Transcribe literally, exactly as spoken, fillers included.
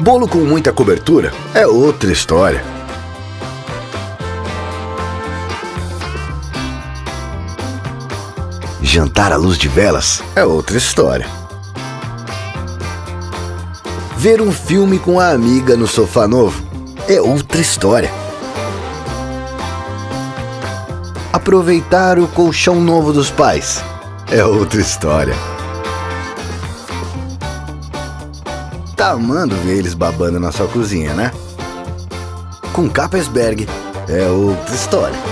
Bolo com muita cobertura é outra história. Jantar à luz de velas é outra história. Ver um filme com a amiga no sofá novo é outra história. Aproveitar o colchão novo dos pais é outra história. Tá amando ver eles babando na sua cozinha, né? Com Capesberg é outra história.